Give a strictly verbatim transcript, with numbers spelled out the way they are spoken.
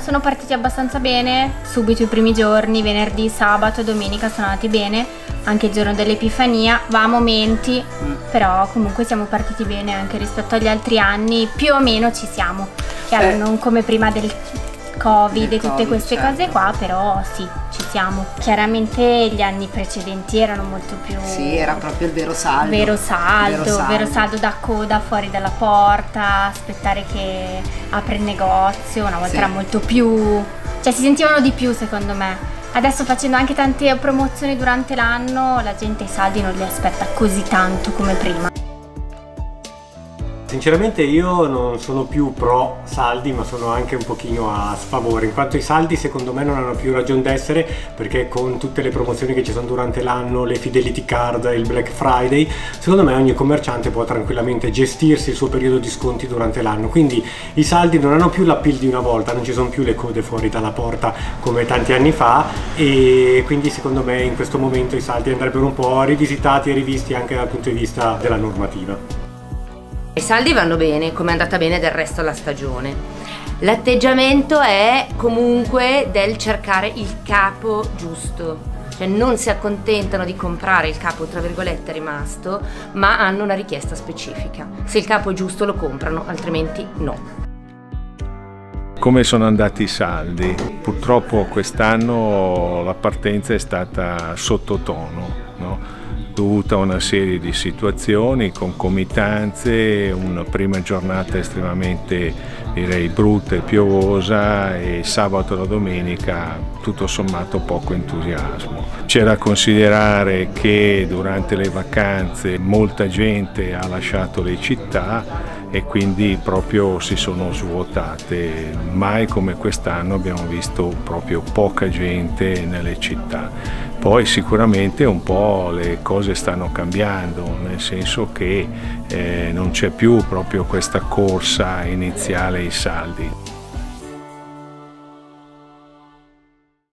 sono partiti abbastanza bene, subito i primi giorni, venerdì, sabato e domenica sono andati bene, anche il giorno dell'Epifania, va a momenti, mm. però comunque siamo partiti bene anche rispetto agli altri anni, più o meno ci siamo, chiaro, eh. non come prima del Covid e tutte COVID, queste certo. cose qua, però sì, ci siamo. Chiaramente gli anni precedenti erano molto più... Sì, era proprio il vero saldo. Vero saldo, vero saldo, vero saldo da coda fuori dalla porta, aspettare che apre il negozio, una volta sì. era molto più... cioè si sentivano di più secondo me. Adesso facendo anche tante promozioni durante l'anno, la gente i saldi non li aspetta così tanto come prima. Sinceramente io non sono più pro saldi, ma sono anche un pochino a sfavore, in quanto i saldi secondo me non hanno più ragione d'essere, perché con tutte le promozioni che ci sono durante l'anno, le Fidelity Card, il Black Friday, secondo me ogni commerciante può tranquillamente gestirsi il suo periodo di sconti durante l'anno, quindi i saldi non hanno più l'appeal di una volta, non ci sono più le code fuori dalla porta come tanti anni fa, e quindi secondo me in questo momento i saldi andrebbero un po' rivisitati e rivisti anche dal punto di vista della normativa. I saldi vanno bene, come è andata bene del resto della stagione. L'atteggiamento è comunque del cercare il capo giusto, cioè non si accontentano di comprare il capo tra virgolette rimasto, ma hanno una richiesta specifica. Se il capo è giusto lo comprano, altrimenti no. Come sono andati i saldi? Purtroppo quest'anno la partenza è stata sottotono, no? Dovuta a una serie di situazioni, concomitanze, una prima giornata estremamente direi brutta e piovosa e sabato e la domenica tutto sommato poco entusiasmo. C'è da considerare che durante le vacanze molta gente ha lasciato le città e quindi proprio si sono svuotate. Mai come quest'anno abbiamo visto proprio poca gente nelle città. Poi sicuramente un po' le cose stanno cambiando, nel senso che eh, non c'è più proprio questa corsa iniziale ai saldi.